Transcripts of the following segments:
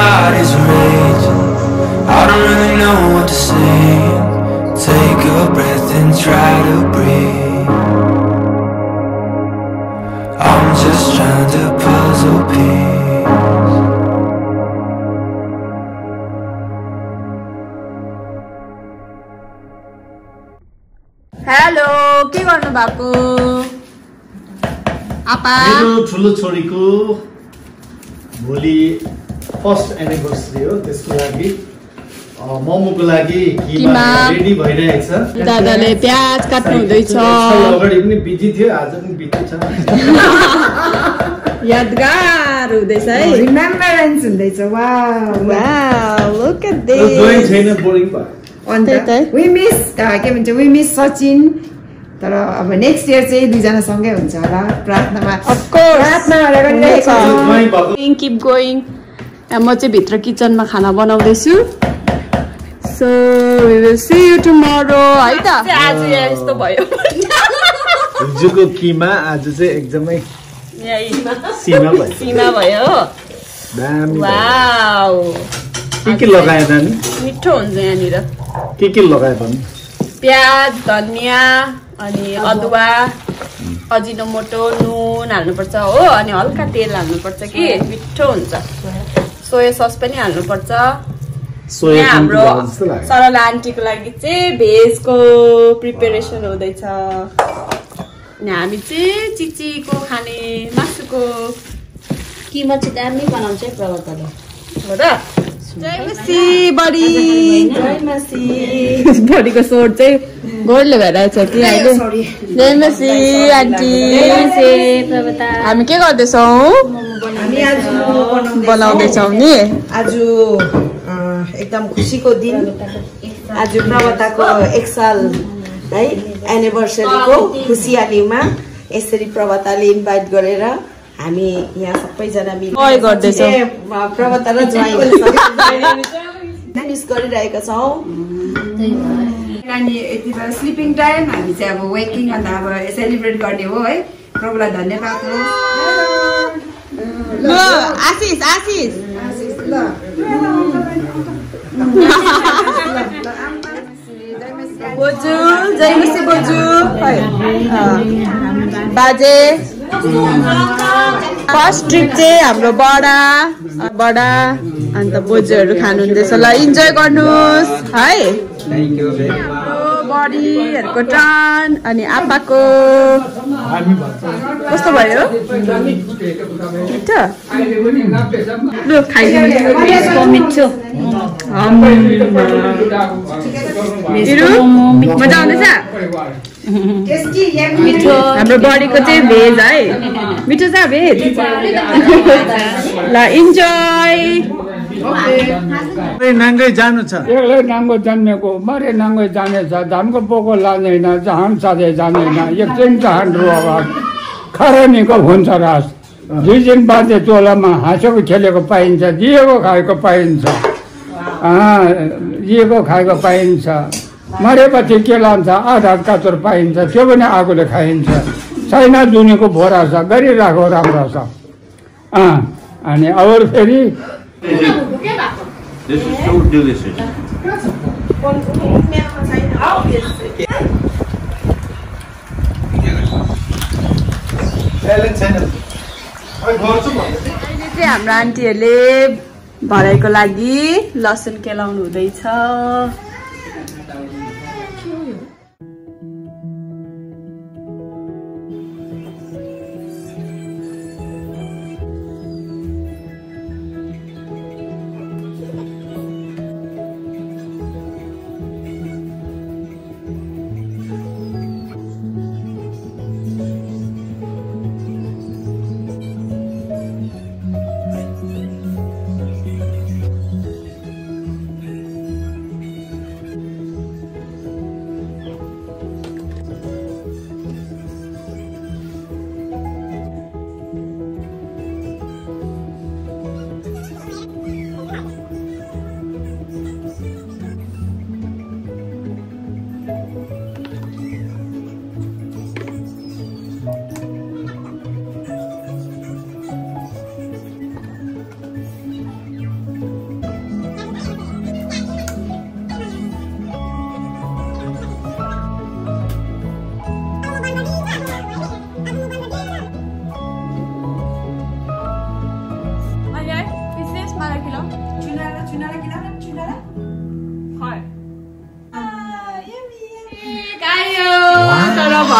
heart is raging. I don't really know what to say. Take a breath and try to breathe. I'm just trying to puzzle piece. Hello, के गर्नु भएको? आपा मेरो ठुलो छोरीको भोलि फर्स्ट एनिभर्सरी हो, त्यसको लागि मोमोको लागि किमा रेडी भइरहेछ। दादाले प्याज काट्नु हुँदैछ। अगाडि पनि बिजी थियो, आज पनि बिजी छ। यादगार हुँदैछ है, रिमेम्बरेन्स हुँदैछ। Wow wow, look at this. Join छैन, बोरिङ भयो। अन्त वी मिस के भन्छ, वी मिस सचिन। तर अब नेक्स्ट इयर चाहिँ दुईजना सँगै हुन्छ होला प्रार्थनामा। अफ कोर्स, प्रार्थना गरिरहेको गोइङ, किप गोइङ। म चाहिँ भित्र किचनमा खाना बनाउँदैछु। So we will see you tomorrow है त। आज यस्तो भयो, हिजोको किमा आज चाहिँ एकदमै सीमा भयो। वाउ, के लगाए नानी? मिठो हुन्छ यहाँनिर। के लगाए भन्नु? प्याज, धनिया, अनि अदुवा, अजिनोमोटो, नुन हाल्नुपर्छ हो, अनि हल्का तेल हाल्नुपर्छ कि मिठो हुन्छ। सोया सस पनि हाल्नुपर्छ। यहाँ हाम्रो सरला आन्टीको लागि चाहिँ भेजको प्रिपेरेसन हुँदैछ। हामी चाहिँ चिचीको खाने मासुको किमा चाहिँ दामी बनाउँछ है प्रवक्ताले, हो र? जय मसी बडी, जय मसी बडीको सोट चाहिँ गोडले भइरहेछ कि अहिले। जय मसी आन्टी, हामी के गर्दैछौँ? हामी आज बनाउँदैछौँ नि। आज एकदम खुसीको दिन। आज प्रवताको 1 साल है एनिभर्सरीको खुसियालीमा यसरी प्रवताले इन्भाइट गरेर हामी यहाँ सबैजना मिलेर गर्दैछौँ। प्रवता र ज्वाइँ मिस गरिरहेका छौँ। नानी यति बेला स्लिपिङ टाइम, हामी चाहिँ अब वेकिङ, अन्त अब सेलिब्रेट गर्ने हो है। प्रभुलाई धन्यवाद हो। ल आशिष, आशिष ल बोजू, जय मसी बोजू, बाजे। फर्स्ट ट्रिप चाहिँ हाम्रो बडा अन्त बोजूहरू खानुहुँदैछ। ल इन्जोय गर्नुहोस् है। बडीहरूको टर्न, अनि आप्पाको कस्तो भयो? मिठो? लु खाइदिनु। मिठो मजा आउँदैछ? हाम्रो बडीको चाहिँ भेज है, मिठो छ भेज। ल इन्जोय। नाङ्गै जानु छ, एक्लै नाङ्गो जन्मेको मरे नाङ्गै जानेछ। धानको पोको लाँदैन, जहान साधे जाँदैन। एकछिन चाहन रुवा खरानीको हुन्छ रास। 2 दिन बाँधे चोलामा हाँसेको खेलेको पाइन्छ, जिएको खाएको पाइन्छ, जिएको खाएको पाइन्छ। मरेपछि के लान्छ? आधा काचुर पाइन्छ, त्यो पनि आगोले खाइन्छ। छैन जुनीको भोरा छ, गरिराखेको राम्रो छ। अनि अरू फेरि This is so delicious. हाम्रो आन्टीहरूले भराइको लागि लसुन केलाउनु हुँदैछ।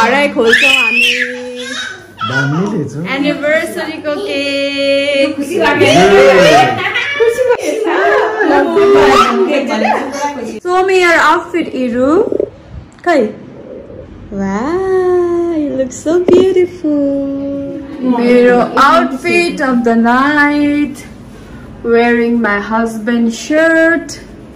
भरै खोल्छौँ हामी दामी छ एनिभर्सरीको cake Show me your outfit, Iru. Kai. Wow, you look so beautiful. मेरो outfit of the night. Wearing my husband's shirt.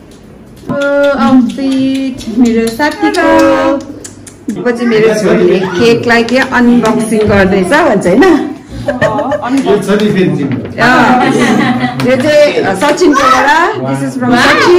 Outfit. मेरो साथीको. पछि मेरो छोरीले केकलाई के अनबक्सिङ गर्दैछ भन्छ हैन यो चाहिँ सचिनकोबाट दिस इज फ्रम सचिन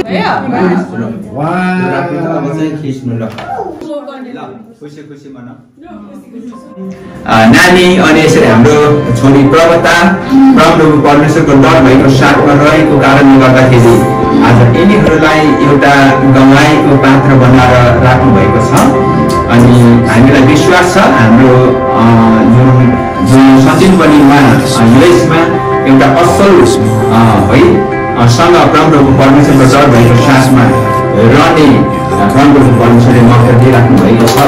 नानी अनि यसरी हाम्रो छोरी प्रवता प्रभु परमेश्वरको डर भएको साथमा रहेको कारणले गर्दाखेरि आज यिनीहरूलाई एउटा गवाईको पात्र बनाएर राख्नु भएको छ अनि हामीलाई विश्वास छ हाम्रो जुन सचिन पनि यसमा एउटा असल है सँग प्रभु परमेश्वरको डर भएको साथमा रहने प्रभु परमेश्वरले मौका दिइराख्नु भएको छ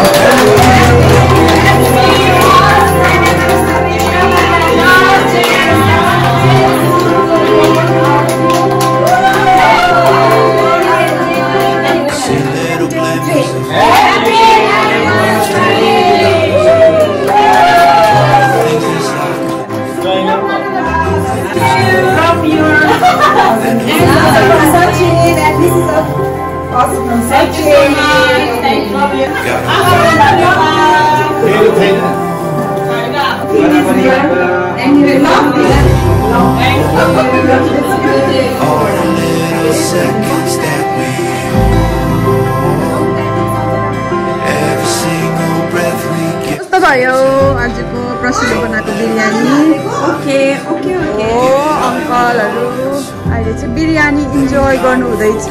कस्तो भयो आजको प्रसिद्ध बनाएको बिरयानी ओके ओके ओके अङ्कलहरू अहिले चाहिँ बिरयानी इन्जोय गर्नु हुँदैछ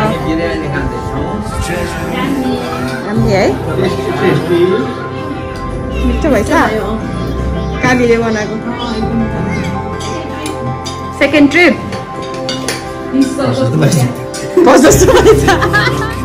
हामी है मिठो भएछ कालीले बनाएको सेकेन्ड ट्रिप बस जस्तो भएछ